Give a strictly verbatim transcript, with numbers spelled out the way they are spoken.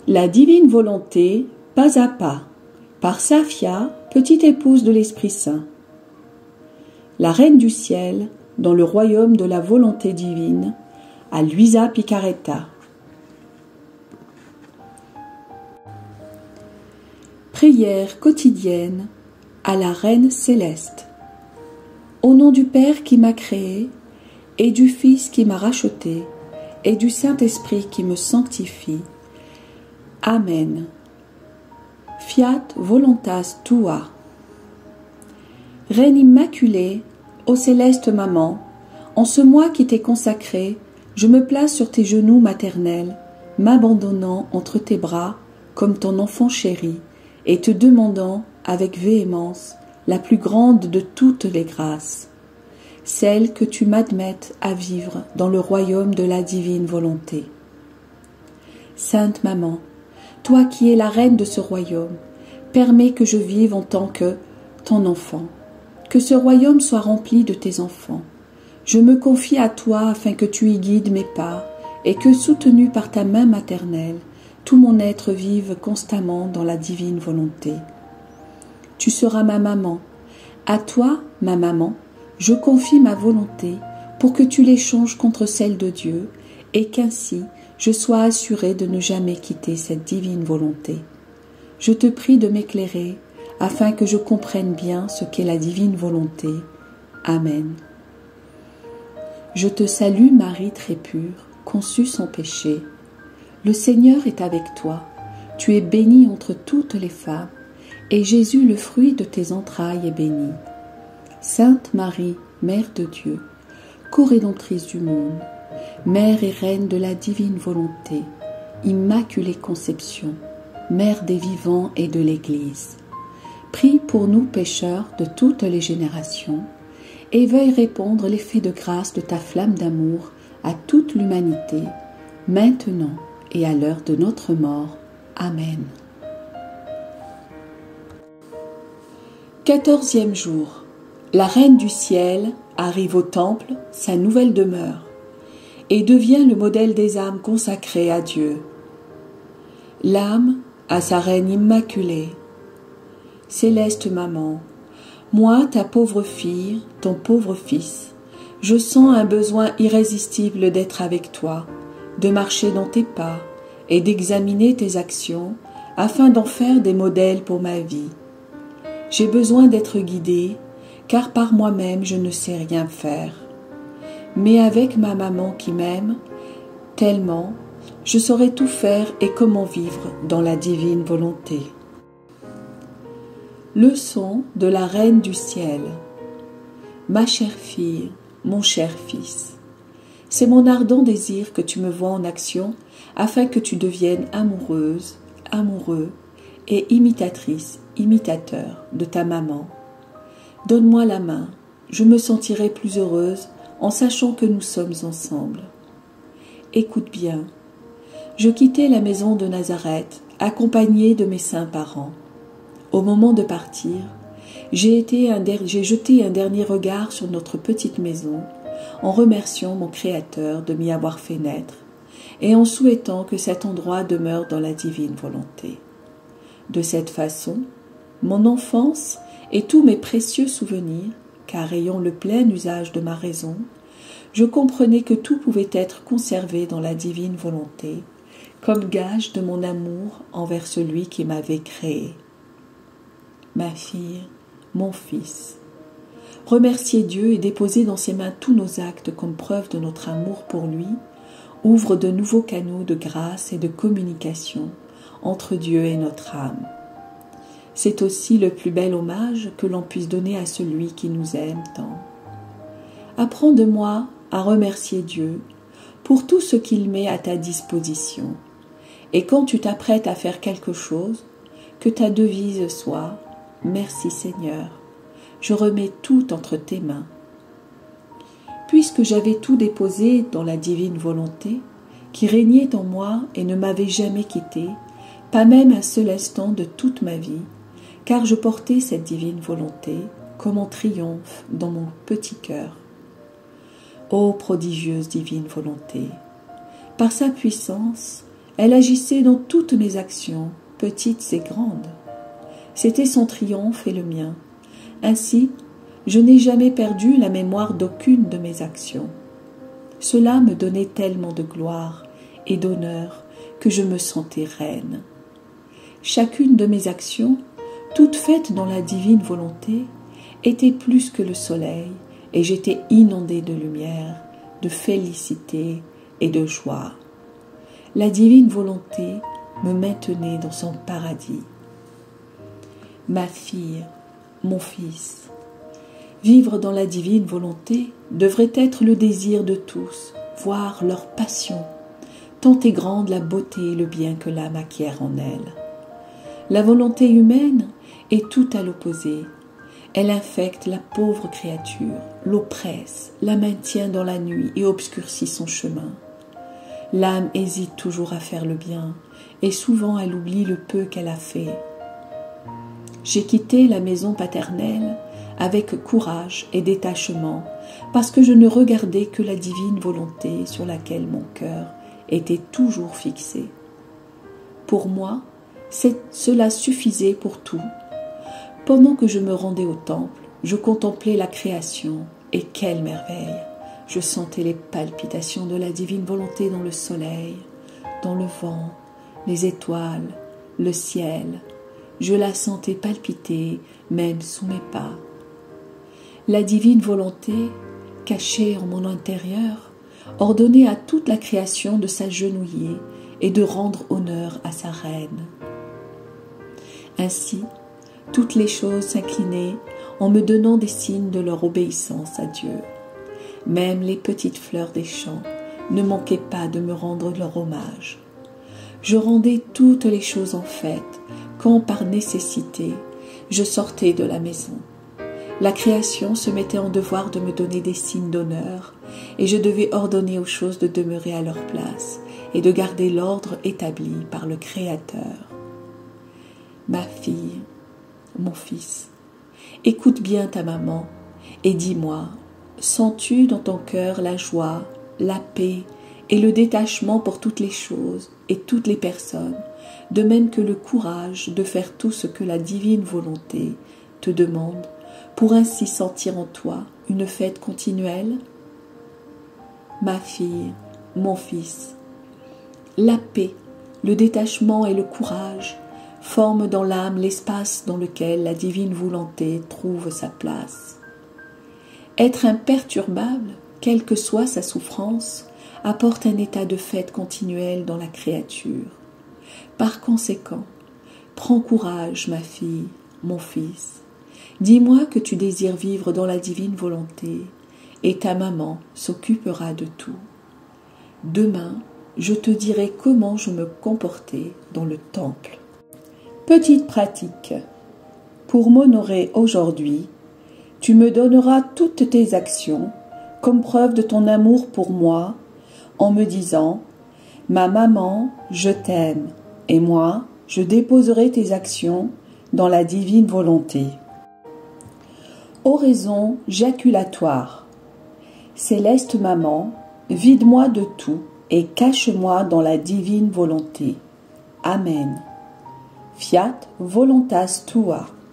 La divine volonté, pas à pas, par Safia, petite épouse de l'Esprit Saint. La Reine du Ciel, dans le royaume de la volonté divine, à Luisa Picaretta. Prière quotidienne à la Reine céleste. Au nom du Père qui m'a créé, et du Fils qui m'a racheté, et du Saint-Esprit qui me sanctifie. Amen. Fiat voluntas tua. Reine immaculée, ô céleste maman, en ce mois qui t'est consacré, je me place sur tes genoux maternels, m'abandonnant entre tes bras comme ton enfant chéri, et te demandant avec véhémence la plus grande de toutes les grâces, celle que tu m'admettes à vivre dans le royaume de la divine volonté. Sainte Maman, toi qui es la reine de ce royaume, permets que je vive en tant que ton enfant, que ce royaume soit rempli de tes enfants. Je me confie à toi afin que tu y guides mes pas et que, soutenu par ta main maternelle, tout mon être vive constamment dans la divine volonté. Tu seras ma maman. À toi, ma maman, je confie ma volonté pour que tu l'échanges contre celle de Dieu et qu'ainsi je sois assurée de ne jamais quitter cette divine volonté. Je te prie de m'éclairer afin que je comprenne bien ce qu'est la divine volonté. Amen. Je te salue Marie très pure, conçue sans péché. Le Seigneur est avec toi. Tu es bénie entre toutes les femmes, et Jésus, le fruit de tes entrailles, est béni. Sainte Marie, Mère de Dieu, co-rédemptrice du monde, Mère et Reine de la divine volonté, Immaculée Conception, Mère des vivants et de l'Église, prie pour nous pécheurs de toutes les générations, et veuille répandre l'effet de grâce de ta flamme d'amour à toute l'humanité, maintenant et à l'heure de notre mort. Amen. Quatorzième jour. La Reine du Ciel arrive au temple, sa nouvelle demeure, et devient le modèle des âmes consacrées à Dieu. L'âme à sa Reine immaculée. Céleste Maman, moi, ta pauvre fille, ton pauvre fils, je sens un besoin irrésistible d'être avec toi, de marcher dans tes pas et d'examiner tes actions afin d'en faire des modèles pour ma vie. J'ai besoin d'être guidée, car par moi-même je ne sais rien faire. Mais avec ma maman qui m'aime tellement, je saurai tout faire et comment vivre dans la divine volonté. Leçon de la Reine du Ciel. Ma chère fille, mon cher fils, c'est mon ardent désir que tu me vois en action afin que tu deviennes amoureuse, amoureux et imitatrice, imitateur de ta maman. Donne-moi la main, je me sentirai plus heureuse en sachant que nous sommes ensemble. Écoute bien, je quittais la maison de Nazareth, accompagnée de mes saints parents. Au moment de partir, j'ai été un der- j'ai jeté un dernier regard sur notre petite maison, en remerciant mon Créateur de m'y avoir fait naître, et en souhaitant que cet endroit demeure dans la divine volonté. De cette façon, mon enfance et tous mes précieux souvenirs, car ayant le plein usage de ma raison, je comprenais que tout pouvait être conservé dans la divine volonté, comme gage de mon amour envers celui qui m'avait créé. Ma fille, mon fils, remercier Dieu et déposer dans ses mains tous nos actes comme preuve de notre amour pour lui ouvre de nouveaux canaux de grâce et de communication entre Dieu et notre âme. C'est aussi le plus bel hommage que l'on puisse donner à celui qui nous aime tant. Apprends de moi à remercier Dieu pour tout ce qu'il met à ta disposition. Et quand tu t'apprêtes à faire quelque chose, que ta devise soit « Merci Seigneur, je remets tout entre tes mains ». Puisque j'avais tout déposé dans la divine volonté, qui régnait en moi et ne m'avait jamais quitté, pas même un seul instant de toute ma vie, car je portais cette divine volonté comme en triomphe dans mon petit cœur. Ô prodigieuse divine volonté, par sa puissance, Elle agissait dans toutes mes actions, petites et grandes. C'était son triomphe et le mien. Ainsi, je n'ai jamais perdu la mémoire d'aucune de mes actions. Cela me donnait tellement de gloire et d'honneur que je me sentais reine. Chacune de mes actions, toutes faites dans la divine volonté, était plus que le soleil, et j'étais inondée de lumière, de félicité et de joie. La divine volonté me maintenait dans son paradis. Ma fille, mon fils, vivre dans la divine volonté devrait être le désir de tous, voire leur passion, tant est grande la beauté et le bien que l'âme acquiert en elle. La volonté humaine est tout à l'opposé. Elle infecte la pauvre créature, l'oppresse, la maintient dans la nuit et obscurcit son chemin. L'âme hésite toujours à faire le bien, et souvent elle oublie le peu qu'elle a fait. J'ai quitté la maison paternelle avec courage et détachement, parce que je ne regardais que la divine volonté sur laquelle mon cœur était toujours fixé. Pour moi, cela suffisait pour tout. Pendant que je me rendais au temple, je contemplais la création, et quelle merveille! Je sentais les palpitations de la divine volonté dans le soleil, dans le vent, les étoiles, le ciel. Je la sentais palpiter, même sous mes pas. La divine volonté, cachée en mon intérieur, ordonnait à toute la création de s'agenouiller et de rendre honneur à sa reine. Ainsi, toutes les choses s'inclinaient en me donnant des signes de leur obéissance à Dieu. Même les petites fleurs des champs ne manquaient pas de me rendre leur hommage. Je rendais toutes les choses en fête quand, par nécessité, je sortais de la maison. La création se mettait en devoir de me donner des signes d'honneur, et je devais ordonner aux choses de demeurer à leur place et de garder l'ordre établi par le Créateur. Ma fille, mon fils, écoute bien ta maman et dis-moi, sens-tu dans ton cœur la joie, la paix et le détachement pour toutes les choses et toutes les personnes, de même que le courage de faire tout ce que la divine volonté te demande, pour ainsi sentir en toi une fête continuelle? Ma fille, mon fils, la paix, le détachement et le courage forment dans l'âme l'espace dans lequel la divine volonté trouve sa place. Être imperturbable, quelle que soit sa souffrance, apporte un état de fête continuelle dans la créature. Par conséquent, prends courage, ma fille, mon fils. Dis-moi que tu désires vivre dans la divine volonté, et ta maman s'occupera de tout. Demain, je te dirai comment je me comportais dans le temple. Petite pratique. Pour m'honorer aujourd'hui, tu me donneras toutes tes actions comme preuve de ton amour pour moi, en me disant « Ma maman, je t'aime, et moi, je déposerai tes actions dans la divine volonté. » Oraison jaculatoire. Céleste maman, vide-moi de tout et cache-moi dans la divine volonté. Amen. Fiat voluntas tua.